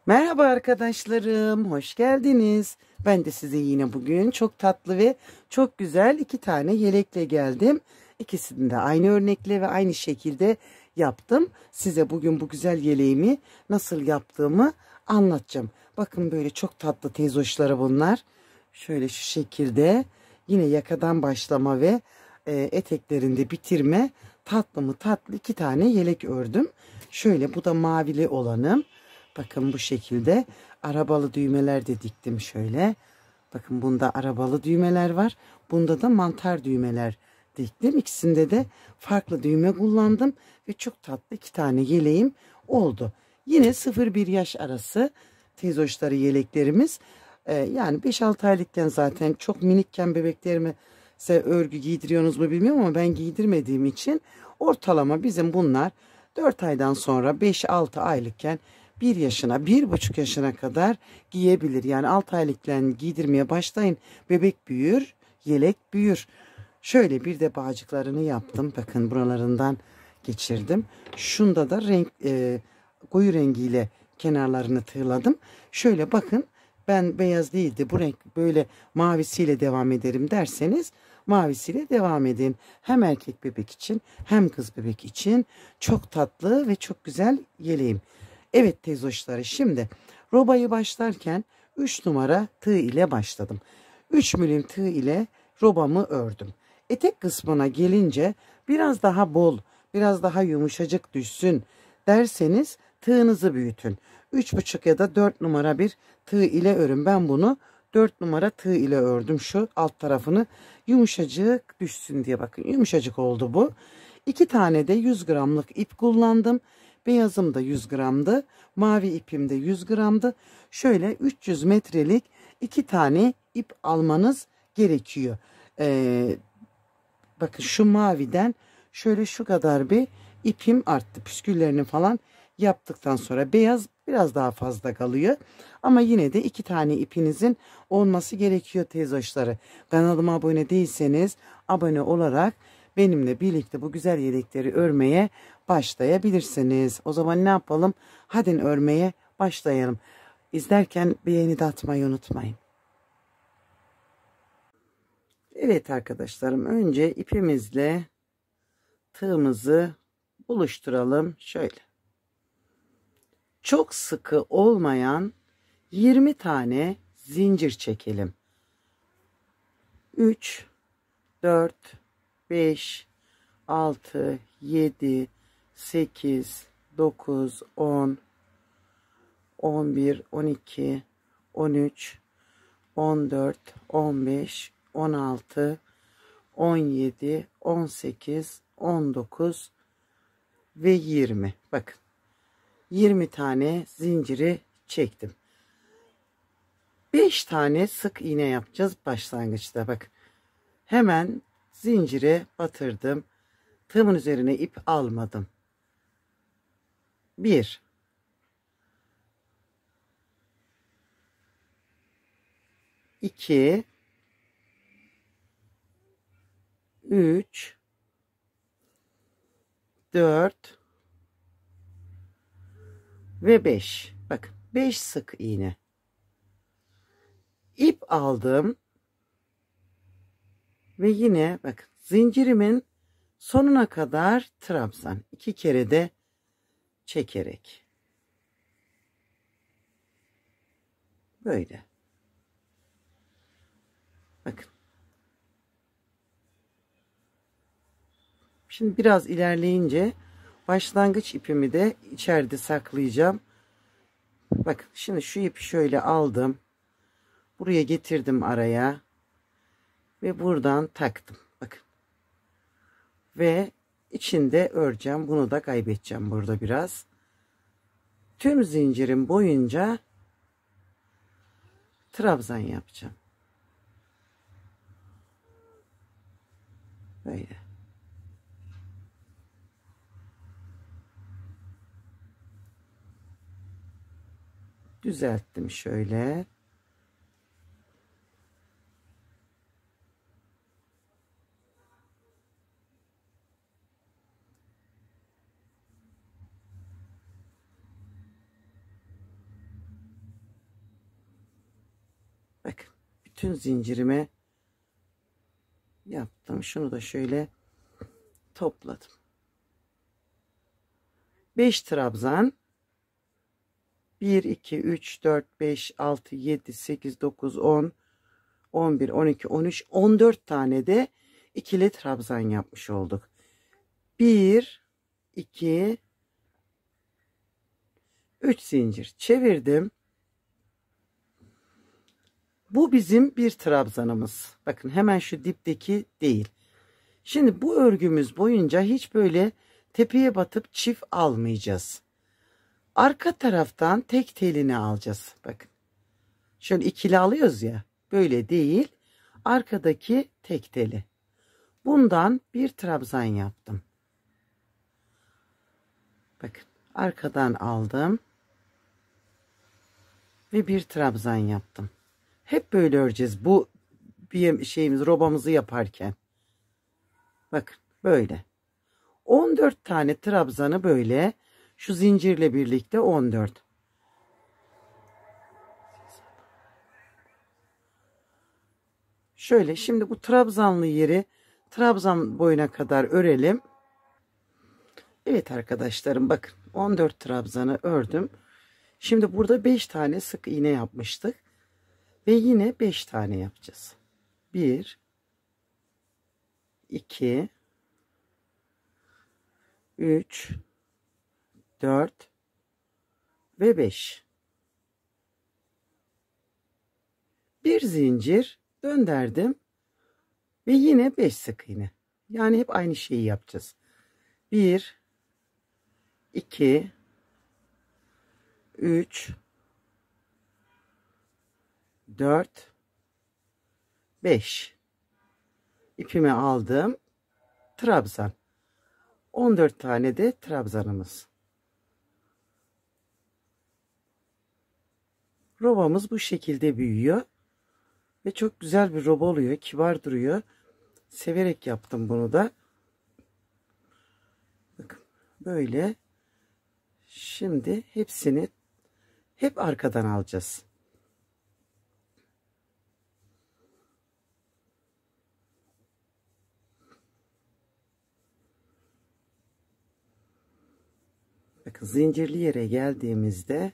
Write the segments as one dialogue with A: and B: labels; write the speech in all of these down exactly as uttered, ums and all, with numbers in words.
A: Merhaba arkadaşlarım, hoş geldiniz. Ben de size yine bugün çok tatlı ve çok güzel iki tane yelekle geldim. İkisini de aynı örnekle ve aynı şekilde yaptım. Size bugün bu güzel yeleğimi nasıl yaptığımı anlatacağım. Bakın böyle çok tatlı teyzoşları bunlar. Şöyle şu şekilde yine yakadan başlama ve e, eteklerinde bitirme tatlı mı tatlı iki tane yelek ördüm. Şöyle bu da mavili olanım. Bakın bu şekilde arabalı düğmeler de diktim şöyle. Bakın bunda arabalı düğmeler var. Bunda da mantar düğmeler diktim. İkisinde de farklı düğme kullandım. Ve çok tatlı iki tane yeleğim oldu. Yine sıfır bir yaş arası teyzoşları yeleklerimiz. Ee, yani beş altı aylıkken zaten çok minikken bebeklerime size örgü giydiriyorsunuz mu bilmiyorum ama ben giydirmediğim için ortalama bizim bunlar dört aydan sonra beş altı aylıkken bir yaşına, bir buçuk yaşına kadar giyebilir. Yani altı aylıkken giydirmeye başlayın. Bebek büyür, yelek büyür. Şöyle bir de bağcıklarını yaptım. Bakın buralarından geçirdim. Şunda da renk e, koyu rengiyle kenarlarını tığladım. Şöyle bakın ben beyaz değildi bu renk böyle mavisiyle devam ederim derseniz mavisiyle devam edin. Hem erkek bebek için hem kız bebek için çok tatlı ve çok güzel yeleğim. Evet teyzoşları şimdi robayı başlarken üç numara tığ ile başladım. üç milim tığ ile robamı ördüm. Etek kısmına gelince biraz daha bol, biraz daha yumuşacık düşsün derseniz tığınızı büyütün. üç buçuk ya da dört numara bir tığ ile örün. Ben bunu dört numara tığ ile ördüm. Şu alt tarafını yumuşacık düşsün diye bakın. Yumuşacık oldu bu. iki tane de yüz gramlık ip kullandım. Beyazım da yüz gramdı. Mavi ipim de yüz gramdı. Şöyle üç yüz metrelik iki tane ip almanız gerekiyor. Ee, bakın şu maviden şöyle şu kadar bir ipim arttı. Püsküllerini falan yaptıktan sonra beyaz biraz daha fazla kalıyor. Ama yine de iki tane ipinizin olması gerekiyor teyzoşları. Kanalıma abone değilseniz abone olarak benimle birlikte bu güzel yelekleri örmeye başlayabilirsiniz. O zaman ne yapalım? Hadi örmeye başlayalım. İzlerken beğeni de atmayı unutmayın. Evet arkadaşlarım önce ipimizle tığımızı buluşturalım. Şöyle. Çok sıkı olmayan yirmi tane zincir çekelim. üç, dört, beş, altı, yedi, sekiz, dokuz, on, on bir, on iki, on üç, on dört, on beş, on altı, on yedi, on sekiz, on dokuz ve yirmi. Bakın. yirmi tane zinciri çektim. beş tane sık iğne yapacağız başlangıçta. Bak. Hemen zincire batırdım. Tığımın üzerine ip almadım. bir, iki, üç, dört ve beş. Bakın beş sık iğne. İp aldım. Ve yine bakın zincirimin sonuna kadar trabzan. iki kere de çekerek. Böyle. Bakın. Şimdi biraz ilerleyince başlangıç ipimi de içeride saklayacağım. Bakın şimdi şu ipi şöyle aldım. Buraya getirdim araya. Ve buradan taktım. Bakın. Ve içinde öreceğim. Bunu da kaybedeceğim burada biraz. Tüm zincirim boyunca trabzan yapacağım. Böyle. Düzelttim şöyle. bütün zincirime yaptım. Şunu da şöyle topladım. beş trabzan, bir iki üç dört beş altı yedi sekiz dokuz on on bir on iki on üç on dört tane de ikili trabzan yapmış olduk. bir iki üç zincir çevirdim. Bu bizim bir trabzanımız. Bakın hemen şu dipteki değil. Şimdi bu örgümüz boyunca hiç böyle tepeye batıp çift almayacağız. Arka taraftan tek telini alacağız. Bakın. Şöyle ikili alıyoruz ya. Böyle değil. Arkadaki tek teli. Bundan bir trabzan yaptım. Bakın. Arkadan aldım. Ve bir trabzan yaptım. Hep böyle öreceğiz. Bu bir şeyimiz, robamızı yaparken. Bakın böyle. on dört tane trabzanı böyle şu zincirle birlikte on dört. Şöyle şimdi bu trabzanlı yeri trabzan boyuna kadar örelim. Evet arkadaşlarım bakın on dört trabzanı ördüm. Şimdi burada beş tane sık iğne yapmıştık. Ve yine beş tane yapacağız. bir iki üç dört ve beş. Bir zincir döndürdüm ve yine beş sık iğne. Yani hep aynı şeyi yapacağız. bir iki üç dört beş. İpimi aldım. Trabzan. on dört tane de trabzanımız. Robamız bu şekilde büyüyor. Ve çok güzel bir roba oluyor. Kibar duruyor. Severek yaptım bunu da. Bakın böyle. Şimdi hepsini hep arkadan alacağız. Bakın zincirli yere geldiğimizde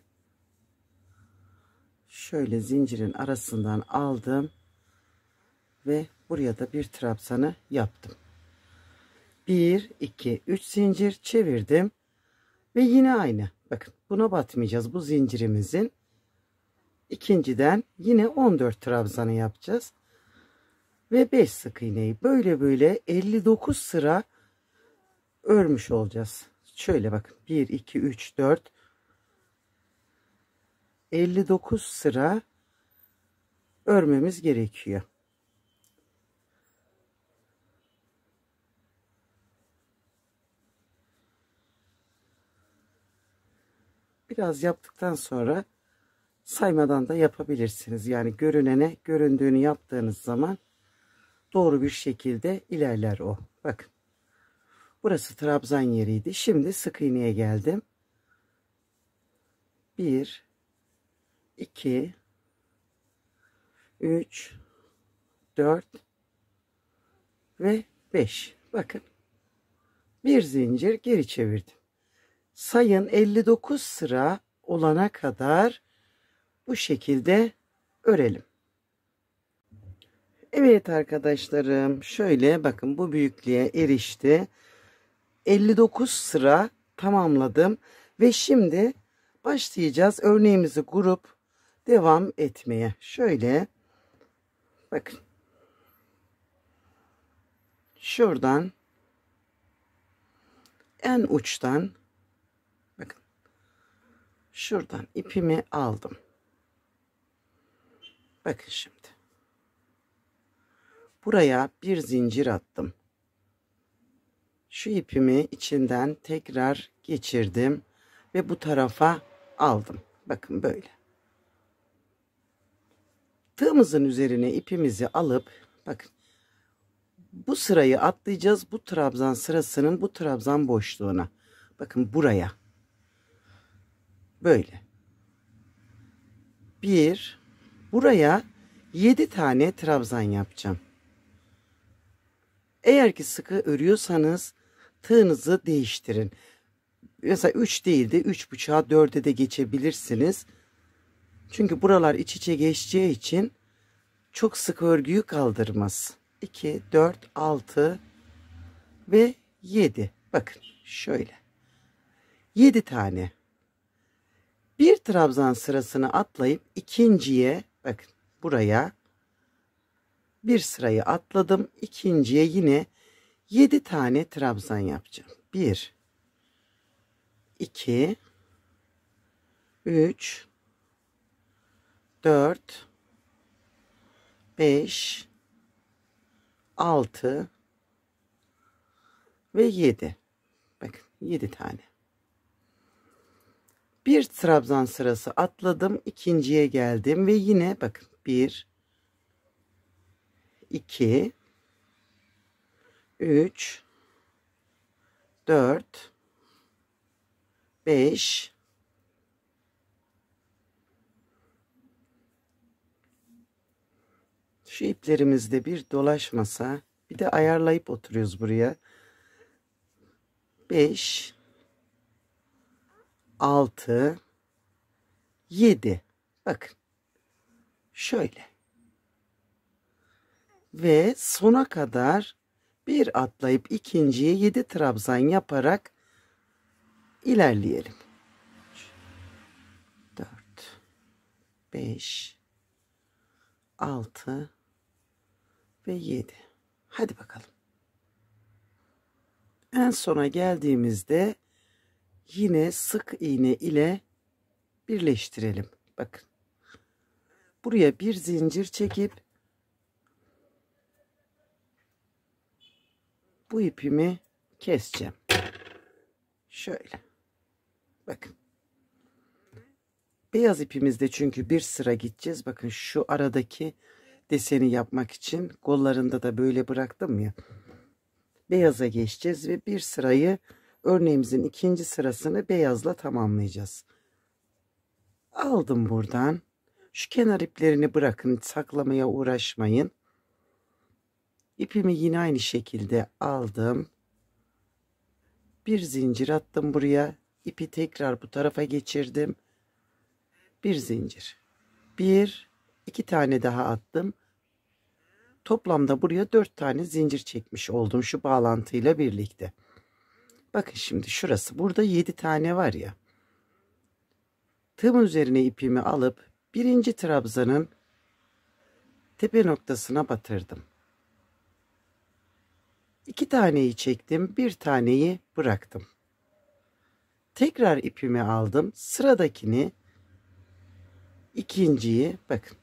A: şöyle zincirin arasından aldım ve buraya da bir trabzanı yaptım. bir iki üç zincir çevirdim ve yine aynı. Bakın buna batmayacağız. Bu zincirimizin ikinciden yine on dört trabzanı yapacağız. Ve beş sık iğneyi böyle böyle elli dokuz sıra örmüş olacağız. Şöyle bakın bir iki üç dört elli dokuz sıra örmemiz gerekiyor. Biraz yaptıktan sonra saymadan da yapabilirsiniz. Yani görünene göründüğünü yaptığınız zaman doğru bir şekilde ilerler o. Bakın. Burası trabzan yeriydi. Şimdi sık iğneye geldim. bir iki üç dört ve beş. Bakın. Bir zincir geri çevirdim. Sayın elli dokuz sıra olana kadar bu şekilde örelim. Evet arkadaşlarım şöyle bakın bu büyüklüğe erişti. elli dokuz sıra tamamladım ve şimdi başlayacağız örneğimizi kurup devam etmeye. Şöyle bakın şuradan en uçtan bakın şuradan ipimi aldım. Bakın şimdi buraya bir zincir attım. Şu ipimi içinden tekrar geçirdim ve bu tarafa aldım. Bakın böyle. Tığımızın üzerine ipimizi alıp bakın bu sırayı atlayacağız. Bu trabzan sırasının bu trabzan boşluğuna. Bakın buraya. Böyle. Bir. Buraya yedi tane trabzan yapacağım. Eğer ki sıkı örüyorsanız tığınızı değiştirin. Mesela üç değil de üç buçuğa dörde de geçebilirsiniz. Çünkü buralar iç içe geçeceği için çok sık örgüyü kaldırmaz. iki, dört, altı ve yedi. Bakın şöyle. yedi tane. Bir trabzan sırasını atlayıp ikinciye, bakın buraya bir sırayı atladım. İkinciye yine yedi tane trabzan yapacağım. bir, iki, üç, dört, beş, altı ve yedi. Bakın yedi tane. Bir trabzan sırası atladım. İkinciye geldim ve yine bakın bir, iki, üç, dört, beş, şu iplerimizde bir dolaşmasa, bir de ayarlayıp oturuyoruz buraya. beş, altı, yedi. Bakın. Şöyle. Ve sona kadar bir atlayıp ikinciye yedi trabzan yaparak ilerleyelim. dört, beş, altı ve yedi. Hadi bakalım. En sona geldiğimizde yine sık iğne ile birleştirelim. Bakın. Buraya bir zincir çekip bu ipimi keseceğim. Şöyle. Bakın. Beyaz ipimizde çünkü bir sıra gideceğiz. Bakın şu aradaki deseni yapmak için kollarında da böyle bıraktım ya. Beyaza geçeceğiz ve bir sırayı, örneğimizin ikinci sırasını beyazla tamamlayacağız. Aldım buradan. Şu kenar iplerini bırakın, saklamaya uğraşmayın. İpimi yine aynı şekilde aldım. Bir zincir attım buraya. İpi tekrar bu tarafa geçirdim. Bir zincir. Bir, iki tane daha attım. Toplamda buraya dört tane zincir çekmiş oldum şu bağlantıyla birlikte. Bakın şimdi şurası. Burada yedi tane var ya. Tığım üzerine ipimi alıp birinci trabzanın tepe noktasına batırdım. İki taneyi çektim. Bir taneyi bıraktım. Tekrar ipimi aldım. Sıradakini, ikinciyi, bakın.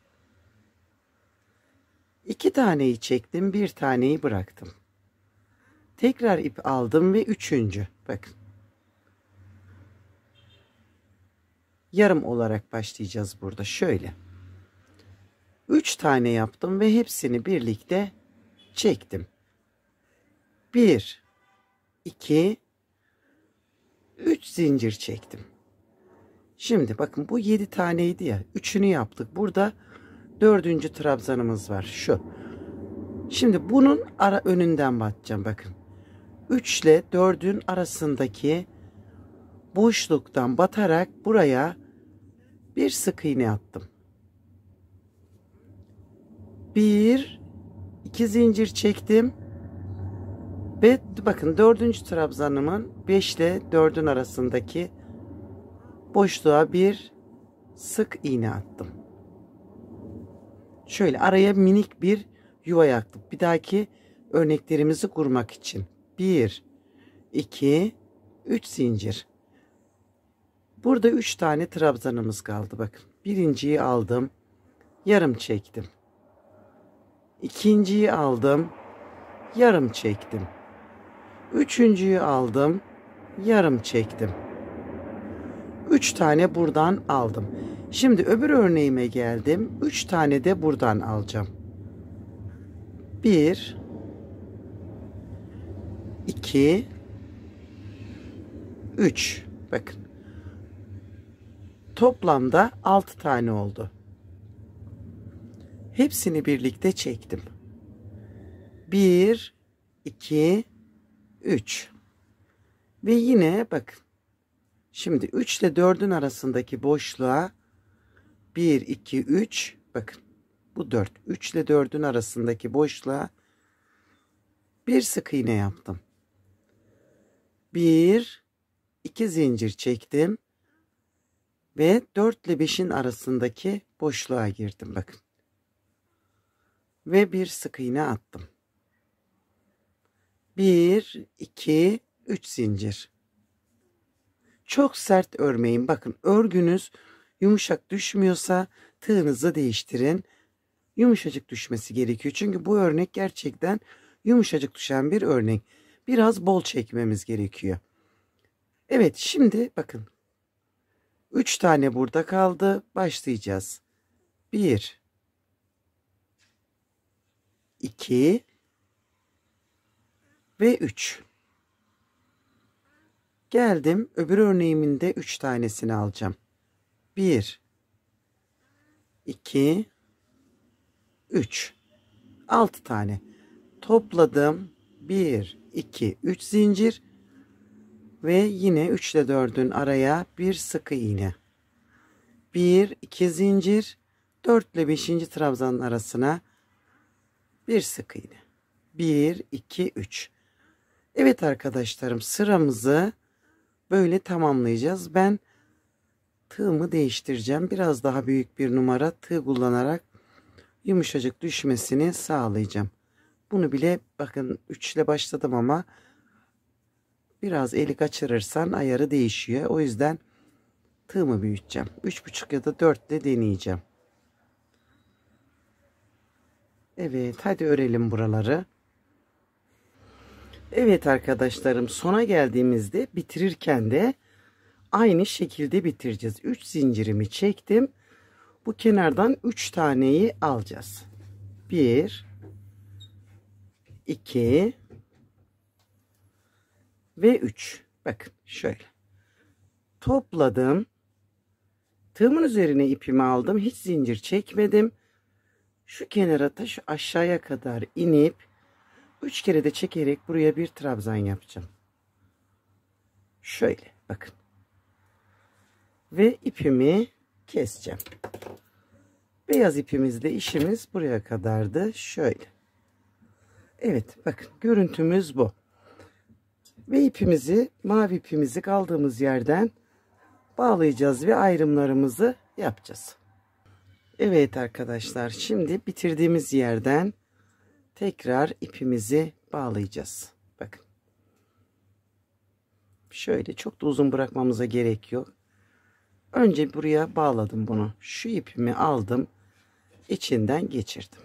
A: İki taneyi çektim. Bir taneyi bıraktım. Tekrar ip aldım ve üçüncü. Bakın. Yarım olarak başlayacağız burada. Şöyle. Üç tane yaptım ve hepsini birlikte çektim. Bir, iki, üç zincir çektim. Şimdi bakın bu yedi taneydi ya. Üçünü yaptık. Burada dördüncü trabzanımız var. Şu. Şimdi bunun ara önünden batacağım. Bakın. üç ile dördün arasındaki boşluktan batarak buraya bir sık iğne attım. Bir, iki zincir çektim. Ve bakın dördüncü trabzanımın beş ile dördün arasındaki boşluğa bir sık iğne attım. Şöyle araya minik bir yuva yaptık. Bir dahaki örneklerimizi kurmak için. bir, iki, üç zincir. Burada üç tane trabzanımız kaldı. Bakın. Birinciyi aldım. Yarım çektim. İkinciyi aldım. Yarım çektim. Üçüncüyü aldım. Yarım çektim. Üç tane buradan aldım. Şimdi öbür örneğime geldim. Üç tane de buradan alacağım. Bir, iki, üç. Bakın. Toplamda altı tane oldu. Hepsini birlikte çektim. bir, iki, üç. Ve yine bakın. Şimdi üç ile dördün arasındaki boşluğa bir, iki, üç. Bakın. Bu dört. üç ile dördün arasındaki boşluğa bir sık iğne yaptım. bir, iki zincir çektim. Ve dört ile beşin arasındaki boşluğa girdim. Bakın. Ve bir sık iğne attım. bir, iki, üç zincir. Çok sert örmeyin. Bakın örgünüz yumuşak düşmüyorsa tığınızı değiştirin. Yumuşacık düşmesi gerekiyor. Çünkü bu örnek gerçekten yumuşacık düşen bir örnek. Biraz bol çekmemiz gerekiyor. Evet, şimdi bakın. üç tane burada kaldı. Başlayacağız. bir, iki ve üç. Geldim. Öbür örneğimin de üç tanesini alacağım. bir, iki, üç. altı tane. Topladım. bir, iki, üç zincir. Ve yine üç ile dördün araya bir sık iğne. bir, iki zincir. dört ile beşinci trabzanın arasına bir sık iğne. bir, iki, üç. Evet arkadaşlarım, sıramızı böyle tamamlayacağız. Ben tığımı değiştireceğim. Biraz daha büyük bir numara tığ kullanarak yumuşacık düşmesini sağlayacağım. Bunu bile bakın üç ile başladım ama biraz eli kaçırırsan ayarı değişiyor. O yüzden tığımı büyüteceğim. üç buçuk ya da dört ile deneyeceğim. Evet, hadi örelim buraları. Evet arkadaşlarım, sona geldiğimizde bitirirken de aynı şekilde bitireceğiz. üç zincirimi çektim. Bu kenardan üç taneyi alacağız. bir, iki ve üç. Bakın şöyle. Topladım. Tığımın üzerine ipimi aldım. Hiç zincir çekmedim. Şu kenara da şu aşağıya kadar inip üç kere de çekerek buraya bir trabzan yapacağım. Şöyle bakın. Ve ipimi keseceğim. Beyaz ipimizle işimiz buraya kadardı. Şöyle. Evet bakın, görüntümüz bu. Ve ipimizi, mavi ipimizi kaldığımız yerden bağlayacağız ve ayrımlarımızı yapacağız. Evet arkadaşlar, şimdi bitirdiğimiz yerden tekrar ipimizi bağlayacağız. Bakın. Şöyle çok da uzun bırakmamıza gerek yok. Önce buraya bağladım bunu. Şu ipimi aldım. İçinden geçirdim.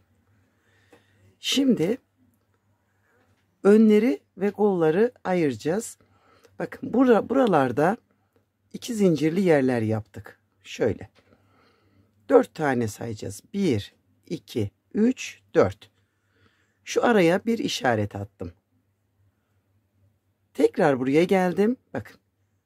A: Şimdi önleri ve kolları ayıracağız. Bakın bura, buralarda iki zincirli yerler yaptık. Şöyle. dört tane sayacağız. bir, iki, üç, dört. Şu araya bir işaret attım. Tekrar buraya geldim. Bakın.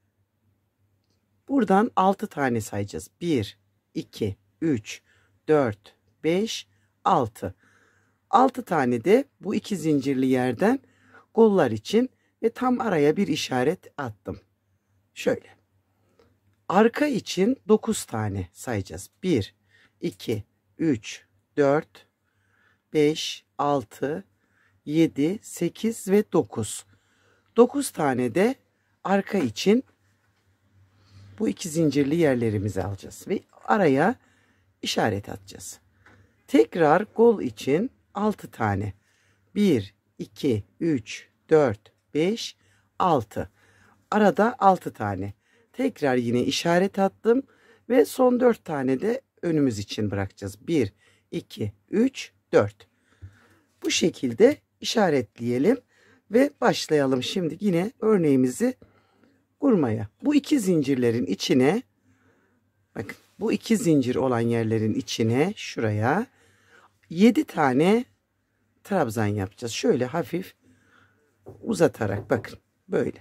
A: Buradan altı tane sayacağız. bir, iki, üç, dört, beş, altı. altı tane de bu iki zincirli yerden kollar için ve tam araya bir işaret attım. Şöyle. Arka için dokuz tane sayacağız. bir, iki, üç, dört, beş, altı, yedi, sekiz ve dokuz. dokuz tane de arka için bu iki zincirli yerlerimizi alacağız ve araya işaret atacağız. Tekrar kol için altı tane. bir, iki, üç, dört, beş, altı. Arada altı tane. Tekrar yine işaret attım ve son dört tane de önümüz için bırakacağız. bir, iki, üç, dört. Bu şekilde işaretleyelim ve başlayalım şimdi yine örneğimizi kurmaya. Bu iki zincirlerin içine, bakın bu iki zincir olan yerlerin içine şuraya yedi tane trabzan yapacağız. Şöyle hafif uzatarak bakın böyle.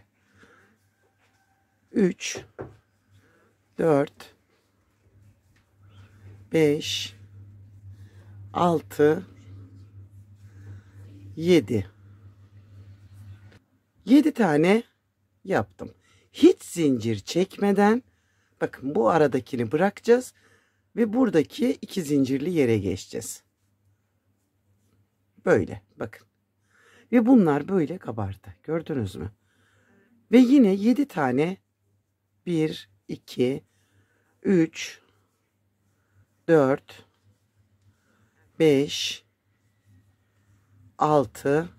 A: üç, dört, beş, altı, yedi. yedi tane yaptım. Hiç zincir çekmeden bakın bu aradakini bırakacağız ve buradaki iki zincirli yere geçeceğiz. Böyle bakın. Ve bunlar böyle kabardı. Gördünüz mü? Ve yine yedi tane bir, iki, üç, dört, beş, altı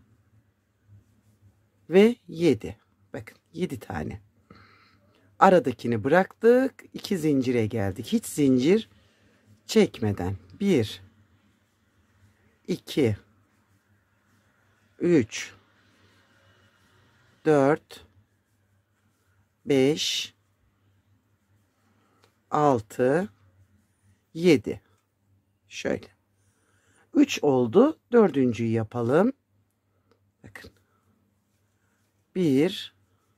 A: ve yedi. Bakın yedi tane. Aradakini bıraktık. iki zincire geldik. Hiç zincir çekmeden. bir, iki, üç, dört, beş, altı, yedi. Şöyle. üç oldu. Dördüncüyü yapalım. Bakın. bir,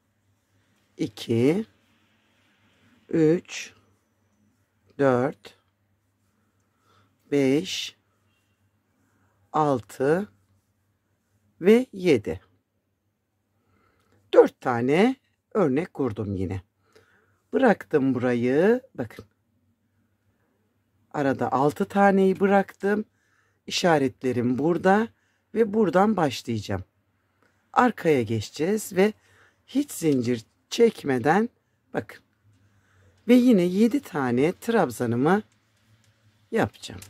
A: iki, üç, dört, beş, altı ve yedi. dört tane örnek kurdum yine. Bıraktım burayı. Bakın. Arada altı taneyi bıraktım. İşaretlerim burada ve buradan başlayacağım. Arkaya geçeceğiz ve hiç zincir çekmeden bakın. Ve yine yedi tane trabzanımı yapacağım.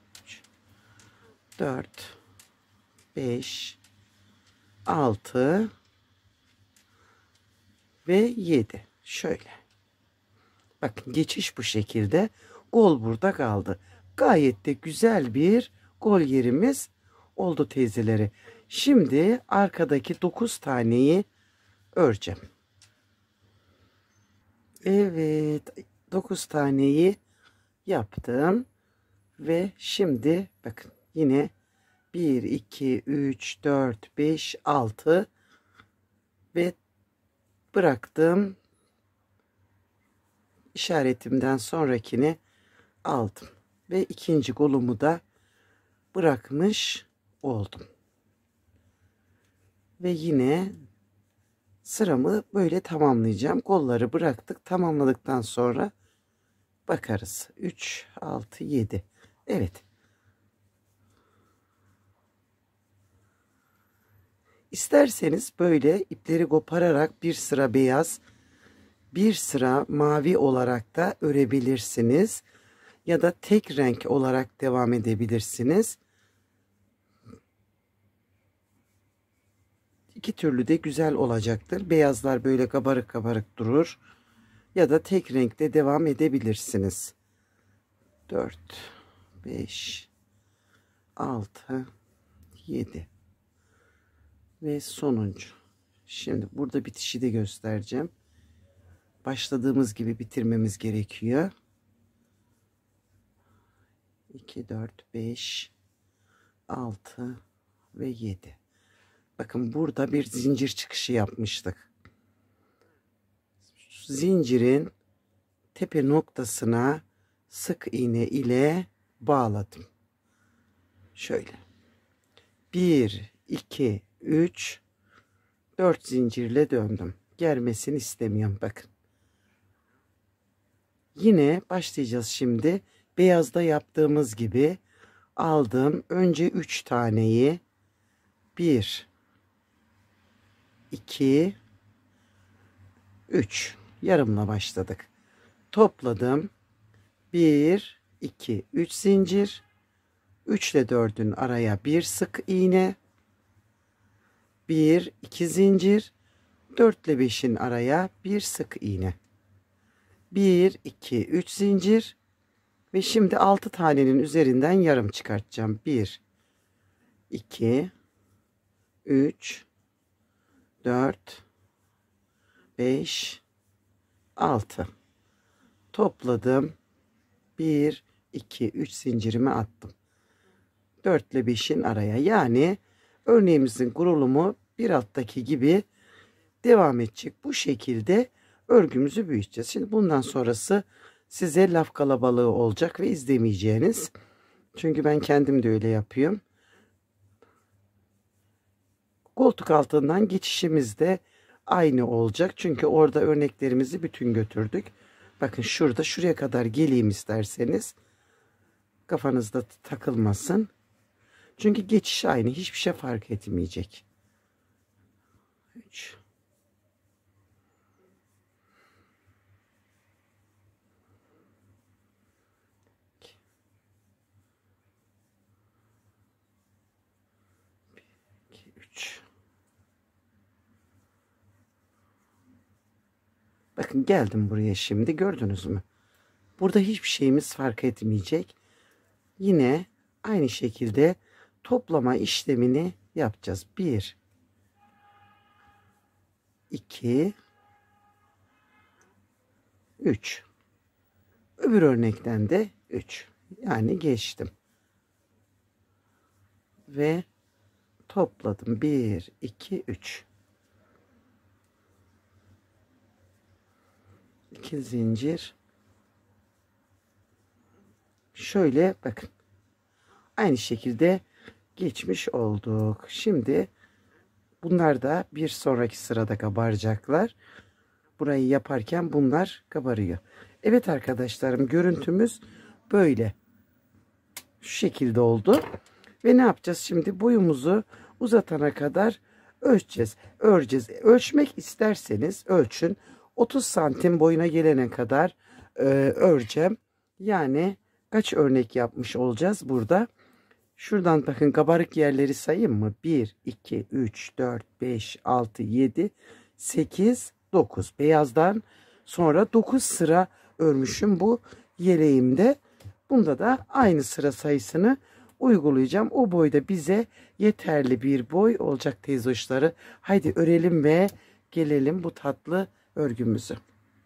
A: dört, beş, altı ve yedi. Şöyle. Bakın geçiş bu şekilde. Gol burada kaldı. Gayet de güzel bir gol yerimiz oldu teyzeleri. Şimdi arkadaki dokuz taneyi öreceğim. Evet, dokuz taneyi yaptım ve şimdi bakın yine bir, iki, üç, dört, beş, altı ve bıraktım. İşaretimden sonrakini aldım ve ikinci kolumu da bırakmış oldum. Ve yine sıramı böyle tamamlayacağım. Kolları bıraktık. Tamamladıktan sonra bakarız. üç, altı, yedi. Evet. İsterseniz böyle ipleri kopararak bir sıra beyaz, bir sıra mavi olarak da örebilirsiniz. Ya da tek renk olarak devam edebilirsiniz. İki türlü de güzel olacaktır. Beyazlar böyle kabarık kabarık durur. Ya da tek renkte devam edebilirsiniz. dört, beş, altı, yedi. Ve sonuncu. Şimdi burada bitişi de göstereceğim. Başladığımız gibi bitirmemiz gerekiyor. iki, dört, beş, altı ve yedi. Bakın burada bir zincir çıkışı yapmıştık. Zincirin tepe noktasına sık iğne ile bağladım. Şöyle. bir, iki, üç, dört zincirle döndüm. Germesini istemiyorum bakın. Yine başlayacağız şimdi. Beyazda yaptığımız gibi aldım. Önce üç taneyi bir, iki, üç yarımla başladık. Topladım. bir, iki, üç zincir. üç ile dördün araya bir sık iğne. bir, iki zincir. dört ile beşin araya bir sık iğne. bir, iki, üç zincir. Ve şimdi altı tanenin üzerinden yarım çıkartacağım. bir, iki, üç, dört, beş, altı. Topladım. bir, iki, üç zincirimi attım. dört ile beşin araya. Yani örneğimizin kurulumu bir alttaki gibi devam edecek. Bu şekilde örgümüzü büyüteceğiz. Şimdi bundan sonrası size laf kalabalığı olacak ve izlemeyeceğiniz. Çünkü ben kendim de öyle yapıyorum. Koltuk altından geçişimiz de aynı olacak. Çünkü orada örneklerimizi bütün götürdük. Bakın şurada şuraya kadar geleyim isterseniz. Kafanızda takılmasın. Çünkü geçiş aynı. Hiçbir şey fark etmeyecek. üç. üç. Bakın geldim buraya şimdi. Gördünüz mü? Burada hiçbir şeyimiz fark etmeyecek. Yine aynı şekilde toplama işlemini yapacağız. bir, iki, üç. Öbür örnekten de üç. Yani geçtim. Ve topladım. bir, iki, üç. iki zincir. Şöyle bakın. Aynı şekilde geçmiş olduk. Şimdi bunlar da bir sonraki sırada kabaracaklar. Burayı yaparken bunlar kabarıyor. Evet arkadaşlarım, görüntümüz böyle. Şu şekilde oldu. Ve ne yapacağız şimdi? Boyumuzu uzatana kadar ölçeceğiz. Öreceğiz. Ölçmek isterseniz ölçün. otuz santim boyuna gelene kadar e, öreceğim. Yani kaç örnek yapmış olacağız burada? Şuradan bakın, kabarık yerleri sayayım mı? bir, iki, üç, dört, beş, altı, yedi, sekiz, dokuz. Beyazdan sonra dokuz sıra örmüşüm bu yeleğimde. Bunda da aynı sıra sayısını uygulayacağım. O boyda bize yeterli bir boy olacak teyze hoşları. Haydi örelim ve gelelim bu tatlı örgümüzü.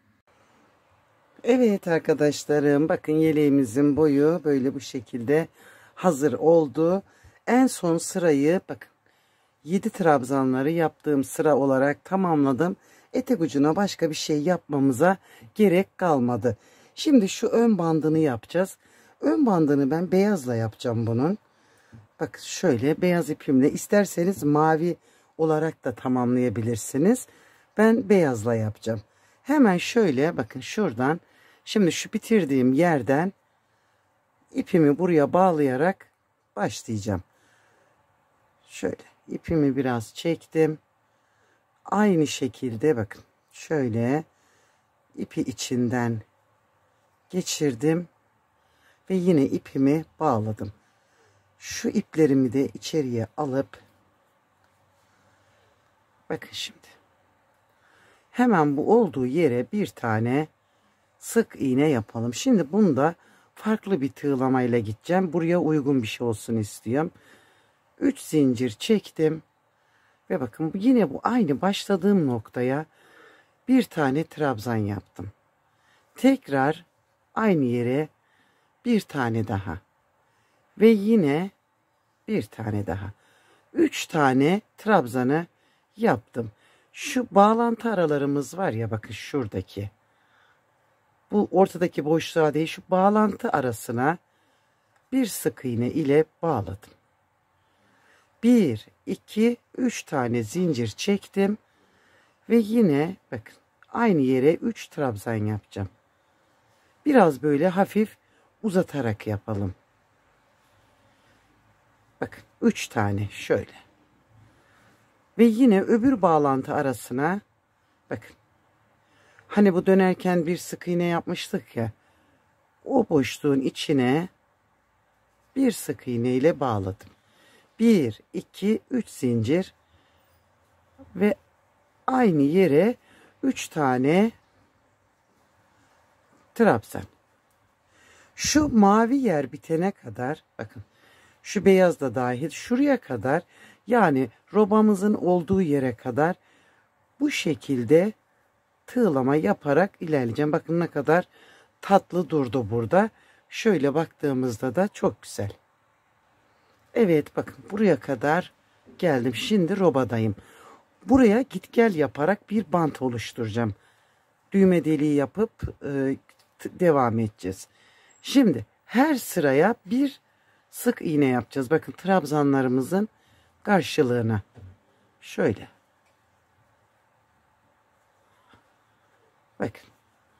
A: Evet arkadaşlarım, bakın yeleğimizin boyu böyle bu şekilde hazır oldu. En son sırayı bakın yedi trabzanları yaptığım sıra olarak tamamladım. Etek ucuna başka bir şey yapmamıza gerek kalmadı. Şimdi şu ön bandını yapacağız. Ön bandını ben beyazla yapacağım bunun. Bakın şöyle beyaz ipimle, isterseniz mavi olarak da tamamlayabilirsiniz. Ben beyazla yapacağım. Hemen şöyle bakın şuradan, şimdi şu bitirdiğim yerden ipimi buraya bağlayarak başlayacağım. Şöyle ipimi biraz çektim. Aynı şekilde bakın şöyle ipi içinden geçirdim ve yine ipimi bağladım. Şu iplerimi de içeriye alıp bakın şimdi hemen bu olduğu yere bir tane sık iğne yapalım. Şimdi bunda farklı bir tığlamayla gideceğim. Buraya uygun bir şey olsun istiyorum. üç zincir çektim ve bakın yine bu aynı başladığım noktaya bir tane trabzan yaptım. Tekrar aynı yere bir tane daha ve yine bir tane daha. üç tane trabzanı yaptım. Şu bağlantı aralarımız var ya, bakın şuradaki. Bu ortadaki boşluğa değil, şu bağlantı arasına bir sık iğne ile bağladım. bir, iki, üç tane zincir çektim ve yine bakın aynı yere üç trabzan yapacağım. Biraz böyle hafif uzatarak yapalım. Bakın üç tane şöyle. Ve yine öbür bağlantı arasına bakın. Hani bu dönerken bir sık iğne yapmıştık ya. O boşluğun içine bir sık iğne ile bağladım. bir, iki, üç zincir ve aynı yere üç tane trabzan. Şu mavi yer bitene kadar bakın, şu beyaz da dahil şuraya kadar, yani robamızın olduğu yere kadar bu şekilde tığlama yaparak ilerleyeceğim. Bakın ne kadar tatlı durdu burada. Şöyle baktığımızda da çok güzel. Evet bakın buraya kadar geldim. Şimdi robadayım. Buraya git gel yaparak bir bant oluşturacağım. Düğme deliği yapıp e, devam edeceğiz. Şimdi her sıraya bir sık iğne yapacağız. Bakın trabzanlarımızın karşılığına. Şöyle. Bakın.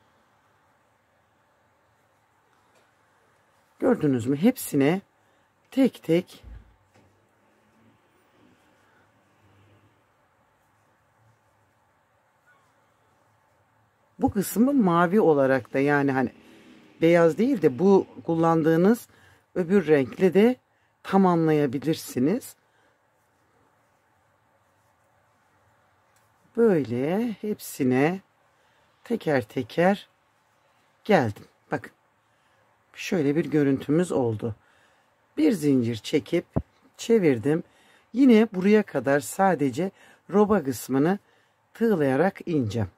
A: Gördünüz mü? Hepsine tek tek bu kısmı mavi olarak da, yani hani beyaz değil de bu kullandığınız öbür renkle de tamamlayabilirsiniz. Böyle hepsine teker teker geldim. Bakın. Şöyle bir görüntümüz oldu. Bir zincir çekip çevirdim. Yine buraya kadar sadece roba kısmını tığlayarak ineceğim.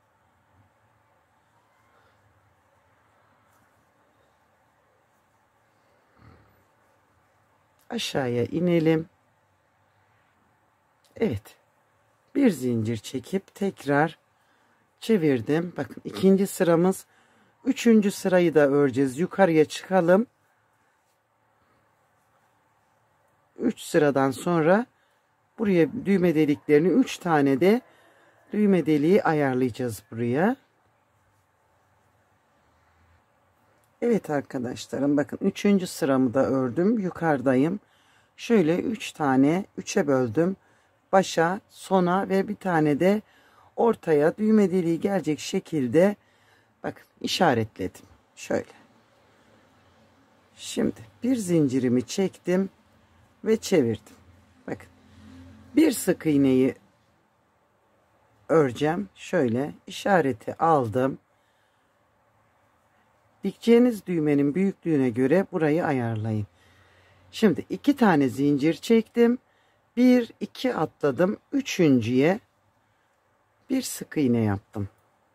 A: Aşağıya inelim. Evet. Bir zincir çekip tekrar çevirdim. Bakın ikinci sıramız. Üçüncü sırayı da öreceğiz. Yukarıya çıkalım. Üç sıradan sonra buraya düğme deliklerini, üç tane de düğme deliği ayarlayacağız buraya. Evet arkadaşlarım, bakın üçüncü sıramı da ördüm. Yukarıdayım. Şöyle üç tane üçe böldüm. Başa, sona ve bir tane de ortaya düğme deliği gelecek şekilde bakın işaretledim. Şöyle. Şimdi bir zincirimi çektim ve çevirdim. Bakın. Bir sık iğneyi öreceğim. Şöyle işareti aldım. Dikeceğiniz düğmenin büyüklüğüne göre burayı ayarlayın. Şimdi iki tane zincir çektim. Bir, iki atladım. Üçüncüye bir sık iğne yaptım.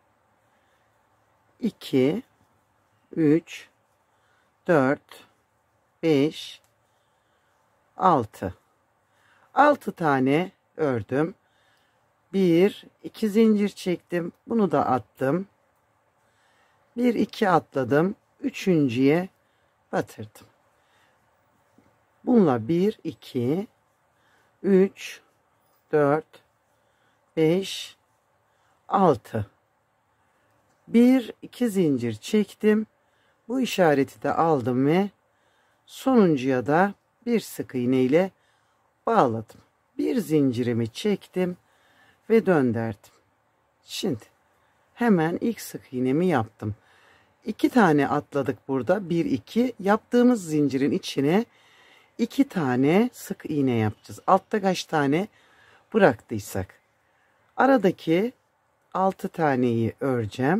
A: iki, üç, dört, beş, altı. altı tane ördüm. bir, iki zincir çektim. Bunu da attım. bir, iki atladım. Üçüncüye batırdım. Bununla bir, iki, üç, dört, beş, altı. bir, iki zincir çektim. Bu işareti de aldım ve sonuncuya da bir sık iğne ile bağladım. Bir zincirimi çektim ve döndürdüm. Şimdi hemen ilk sık iğnemi yaptım. İki tane atladık burada. Bir, iki. Yaptığımız zincirin içine iki tane sık iğne yapacağız. Altta kaç tane bıraktıysak. Aradaki altı taneyi öreceğim.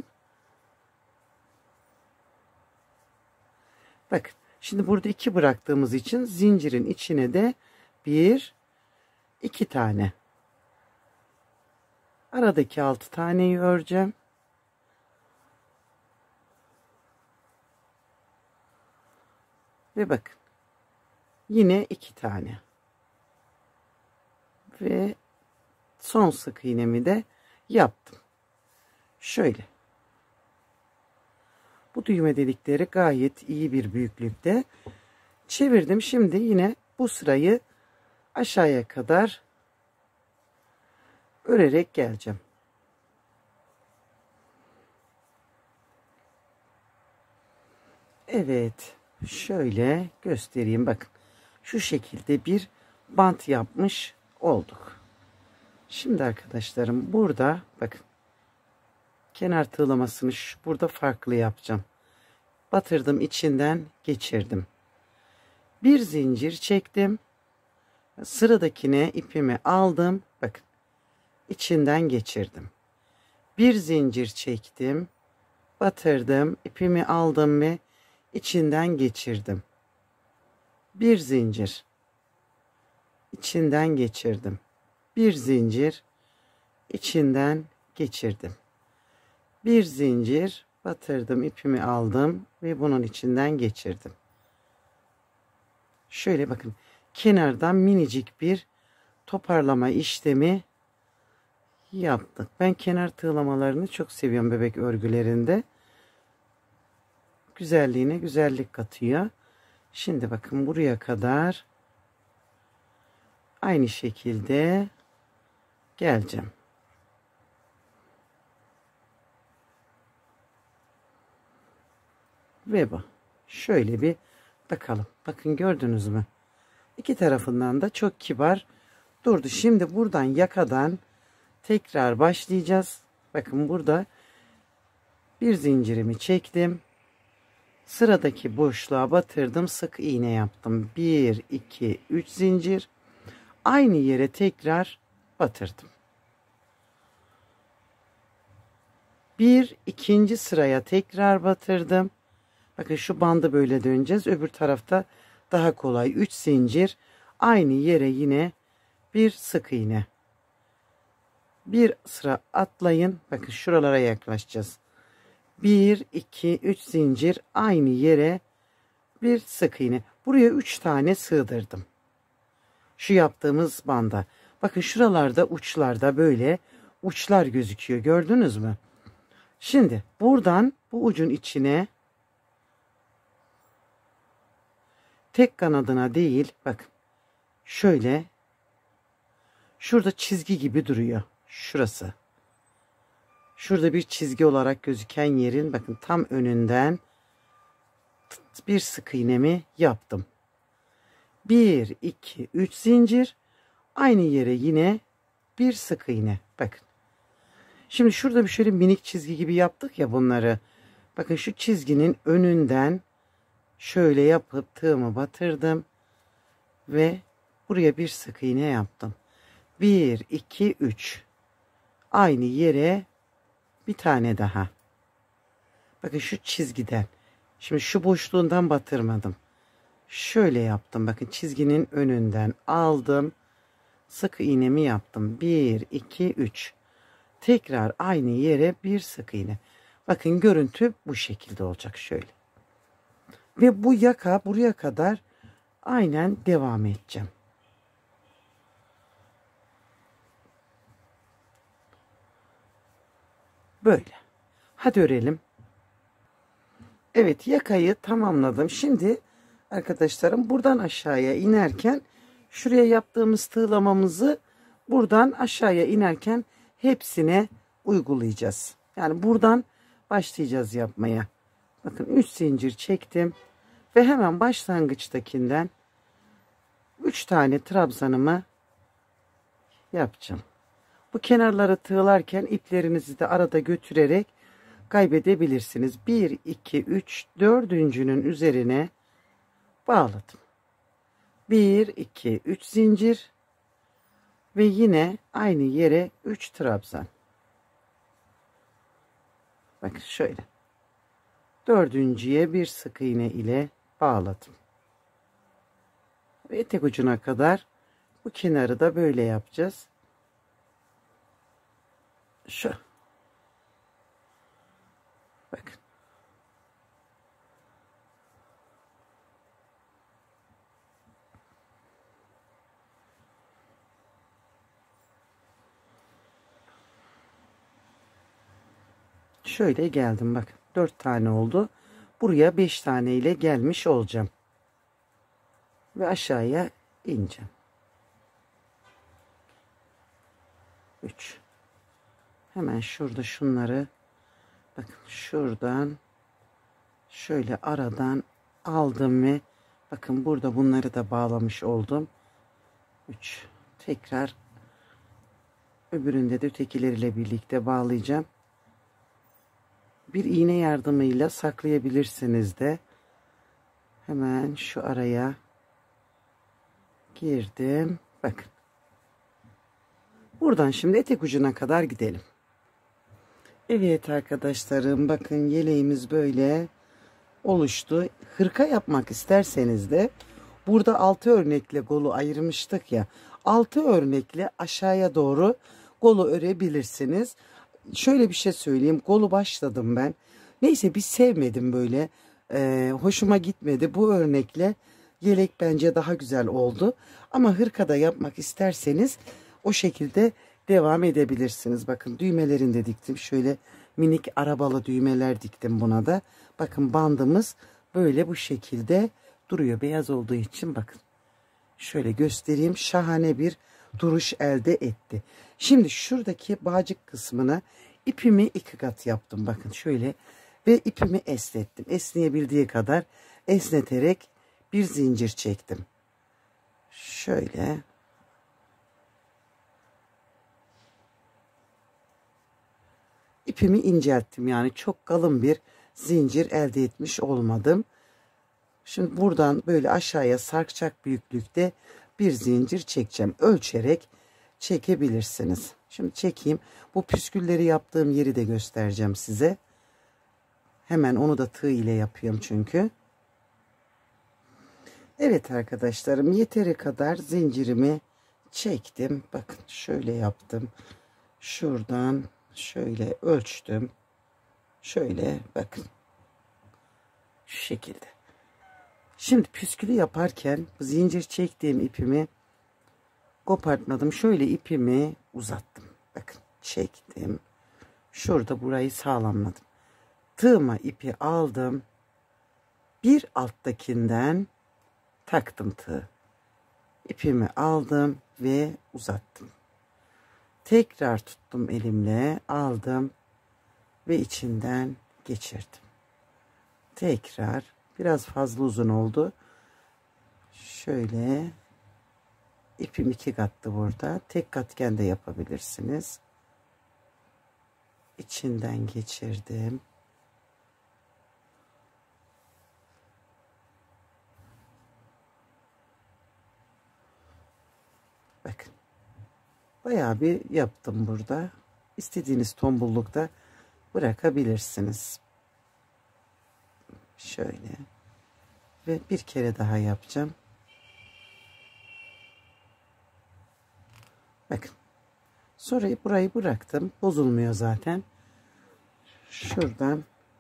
A: Bakın. Şimdi burada iki bıraktığımız için zincirin içine de bir, iki tane. Aradaki altı taneyi öreceğim. Ve bakın. Yine iki tane. Ve son sık iğnemi de yaptım. Şöyle. Bu düğme delikleri gayet iyi bir büyüklükte. Çevirdim. Şimdi yine bu sırayı aşağıya kadar örerek geleceğim. Evet. Şöyle göstereyim. Bakın. Şu şekilde bir bant yapmış olduk. Şimdi arkadaşlarım burada bakın. Kenar tığlamasını şu, burada farklı yapacağım. Batırdım, içinden geçirdim. Bir zincir çektim. Sıradakine ipimi aldım. Bakın. İçinden geçirdim. Bir zincir çektim. Batırdım, ipimi aldım ve içinden geçirdim. Bir zincir. İçinden geçirdim. Bir zincir. İçinden geçirdim. Bir zincir batırdım, ipimi aldım ve bunun içinden geçirdim. Şöyle bakın, kenardan minicik bir toparlama işlemi yaptık. Ben kenar tığlamalarını çok seviyorum bebek örgülerinde. Güzelliğine güzellik katıyor. Şimdi bakın buraya kadar aynı şekilde geleceğim. Ve bu. Şöyle bir bakalım. Bakın gördünüz mü? İki tarafından da çok kibar durdu. Şimdi buradan yakadan tekrar başlayacağız. Bakın burada bir zincirimi çektim. Sıradaki boşluğa batırdım. Sık iğne yaptım. bir, iki, üç zincir. Aynı yere tekrar batırdım. Bir ikinci sıraya tekrar batırdım. Bakın şu bandı böyle döneceğiz. Öbür tarafta daha kolay. üç zincir. Aynı yere yine bir sık iğne. Bir sıra atlayın. Bakın şuralara yaklaşacağız. bir, iki, üç zincir. Aynı yere bir sık iğne. Buraya üç tane sığdırdım. Şu yaptığımız banda. Bakın şuralarda uçlarda böyle uçlar gözüküyor. Gördünüz mü? Şimdi buradan bu ucun içine tek kanadına değil, bakın şöyle şurada çizgi gibi duruyor. Şurası. Şurada bir çizgi olarak gözüken yerin bakın tam önünden bir sık iğnemi yaptım. bir, iki, üç zincir. Aynı yere yine bir sık iğne. Bakın. Şimdi şurada bir şöyle minik çizgi gibi yaptık ya bunları. Bakın şu çizginin önünden şöyle yapıp tığımı batırdım. Ve buraya bir sık iğne yaptım. bir, iki, üç. Aynı yere bir tane daha. Bakın şu çizgiden. Şimdi şu boşluğundan batırmadım. Şöyle yaptım. Bakın çizginin önünden aldım. Sık iğnemi yaptım. bir, iki, üç. Tekrar aynı yere bir sık iğne. Bakın görüntü bu şekilde olacak şöyle. Ve bu yaka buraya kadar aynen devam edeceğim. Böyle. Hadi örelim. Evet, yakayı tamamladım. Şimdi arkadaşlarım buradan aşağıya inerken şuraya yaptığımız tığlamamızı buradan aşağıya inerken hepsine uygulayacağız. Yani buradan başlayacağız yapmaya. Bakın üç zincir çektim ve hemen başlangıçtakinden üç tane trabzanımı yapacağım. Bu kenarları tığlarken iplerinizi de arada götürerek kaybedebilirsiniz. bir, iki, üç, dördüncünün üzerine bağladım. bir, iki, üç zincir ve yine aynı yere üç trabzan. Bakın şöyle. Dördüncüye bir sık iğne ile bağladım. Ve etek ucuna kadar bu kenarı da böyle yapacağız. Şu. Bakın. Şöyle geldim bakın. dört tane oldu. Buraya beş tane ile gelmiş olacağım. Ve aşağıya ineceğim. üç. Hemen şurada şunları bakın şuradan şöyle aradan aldım ve bakın burada bunları da bağlamış oldum. üç. Tekrar öbüründe de ötekileriyle birlikte bağlayacağım. Bir iğne yardımıyla saklayabilirsiniz de. Hemen şu araya girdim. Bakın. Buradan şimdi etek ucuna kadar gidelim. Evet arkadaşlarım, bakın yeleğimiz böyle oluştu. Hırka yapmak isterseniz de burada altı örnekle kolu ayırmıştık ya. altı örnekle aşağıya doğru kolu örebilirsiniz. Şöyle bir şey söyleyeyim. Kolu başladım ben. Neyse bir sevmedim böyle. Ee, hoşuma gitmedi. Bu örnekle yelek bence daha güzel oldu. Ama hırkada yapmak isterseniz o şekilde devam edebilirsiniz. Bakın düğmelerini de diktim. Şöyle minik arabalı düğmeler diktim buna da. Bakın bandımız böyle bu şekilde duruyor. Beyaz olduğu için bakın. Şöyle göstereyim. Şahane bir duruş elde etti. Şimdi şuradaki bağcık kısmına ipimi iki kat yaptım. Bakın şöyle ve ipimi esnettim. Esneyebildiği kadar esneterek bir zincir çektim. Şöyle. İpimi incelttim. Yani çok kalın bir zincir elde etmiş olmadım. Şimdi buradan böyle aşağıya sarkacak büyüklükte bir zincir çekeceğim. Ölçerek çekebilirsiniz. Şimdi çekeyim. Bu püskülleri yaptığım yeri de göstereceğim size. Hemen onu da tığ ile yapıyorum çünkü. Evet arkadaşlarım, yeteri kadar zincirimi çektim. Bakın şöyle yaptım. Şuradan şöyle ölçtüm. Şöyle bakın. Şu şekilde. Şimdi püskülü yaparken zincir çektiğim ipimi kopartmadım. Şöyle ipimi uzattım. Bakın çektim. Şurada burayı sağlamladım. Tığıma ipi aldım. Bir alttakinden taktım tığı. İpimi aldım ve uzattım. Tekrar tuttum elimle, aldım ve içinden geçirdim. Tekrar biraz fazla uzun oldu. Şöyle ipim iki kattı burada. Tek katken de yapabilirsiniz. İçinden geçirdim. Bakın. Bayağı bir yaptım burada. İstediğiniz tombullukta bırakabilirsiniz. Şöyle. Ve bir kere daha yapacağım. Bakın. Sonra burayı bıraktım. Bozulmuyor zaten. Şuradan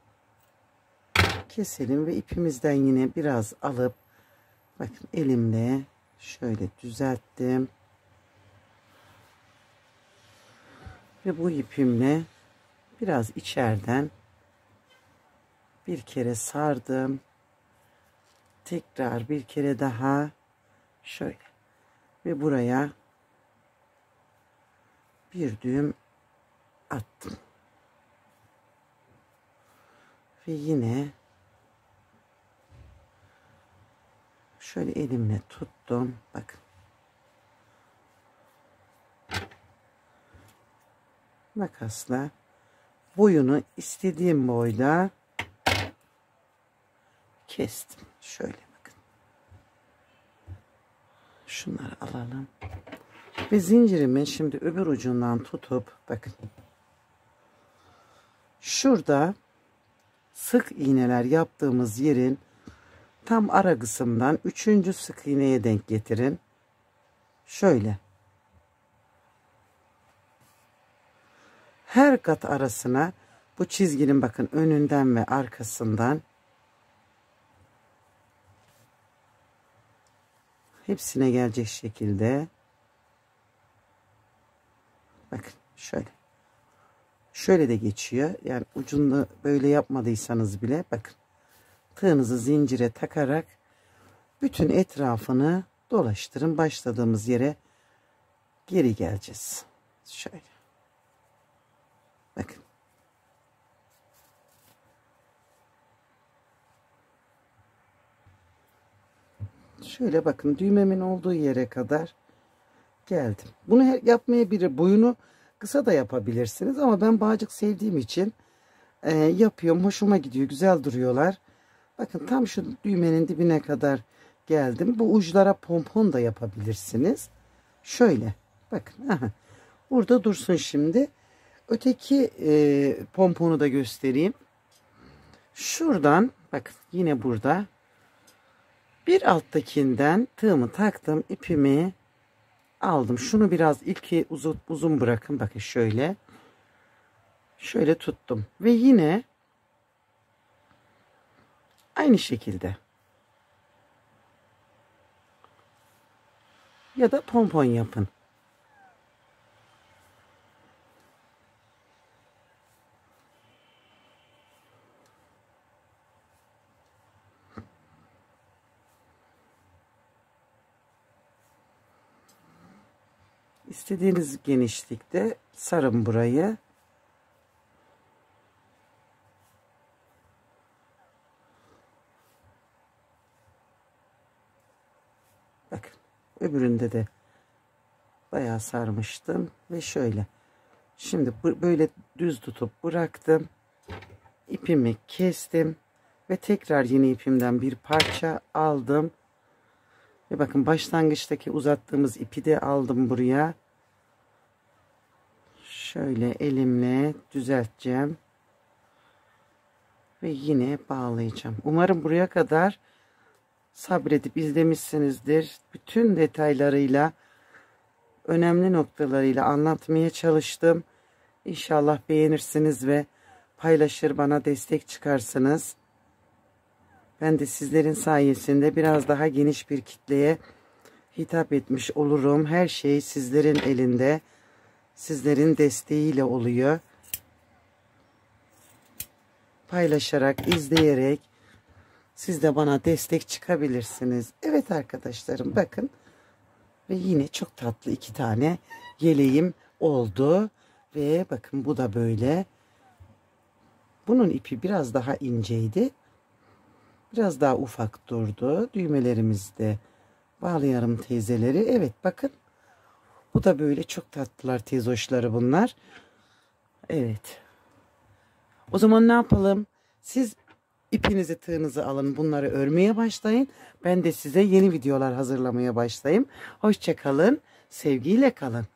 A: keselim ve ipimizden yine biraz alıp bakın elimle şöyle düzelttim. Ve bu ipimle biraz içeriden bir kere sardım. Tekrar bir kere daha şöyle ve buraya bir düğüm attım. Ve yine şöyle elimle tuttum. Bakın. Makasla boyunu istediğim boyda kestim. Şöyle bakın. Şunları alalım. Ve zincirimin şimdi öbür ucundan tutup bakın. Şurada sık iğneler yaptığımız yerin tam ara kısımdan üçüncü sık iğneye denk getirin. Şöyle. Her kat arasına bu çizginin bakın önünden ve arkasından hepsine gelecek şekilde bakın şöyle. Şöyle de geçiyor. Yani ucunu böyle yapmadıysanız bile bakın. Tığınızı zincire takarak bütün etrafını dolaştırın. Başladığımız yere geri geleceğiz. Şöyle. Bakın. Şöyle bakın düğmemin olduğu yere kadar geldim. Bunu yapmayabilir. Boyunu kısa da yapabilirsiniz ama ben bağcık sevdiğim için e, yapıyorum. Hoşuma gidiyor. Güzel duruyorlar. Bakın tam şu düğmenin dibine kadar geldim. Bu uçlara pompon da yapabilirsiniz. Şöyle. Bakın. Aha. Burada dursun şimdi. Öteki e, pomponu da göstereyim. Şuradan bakın yine burada bir alttakinden tığımı taktım. İpimi aldım. Şunu biraz ilki uzun, uzun bırakın. Bakın şöyle. Şöyle tuttum. Ve yine aynı şekilde. Ya da pompon yapın. İstediğiniz genişlikte sarın burayı. Bakın öbüründe de bayağı sarmıştım ve şöyle. Şimdi böyle düz tutup bıraktım. İpimi kestim ve tekrar yine ipimden bir parça aldım. Ve bakın başlangıçtaki uzattığımız ipi de aldım buraya. Şöyle elimle düzelteceğim. Ve yine bağlayacağım. Umarım buraya kadar sabredip izlemişsinizdir. Bütün detaylarıyla, önemli noktalarıyla anlatmaya çalıştım. İnşallah beğenirsiniz ve paylaşır, bana destek çıkarsınız. Ben de sizlerin sayesinde biraz daha geniş bir kitleye hitap etmiş olurum. Her şey sizlerin elinde, sizlerin desteğiyle oluyor. Paylaşarak, izleyerek siz de bana destek çıkabilirsiniz. Evet arkadaşlarım, bakın. Ve yine çok tatlı iki tane yeleğim oldu. Ve bakın bu da böyle. Bunun ipi biraz daha inceydi. Biraz daha ufak durdu. Düğmelerimizi de bağlayalım teyzeleri. Evet bakın. Bu da böyle çok tatlılar teyzoşları bunlar. Evet. O zaman ne yapalım? Siz ipinizi, tığınızı alın. Bunları örmeye başlayın. Ben de size yeni videolar hazırlamaya başlayayım. Hoşça kalın. Sevgiyle kalın.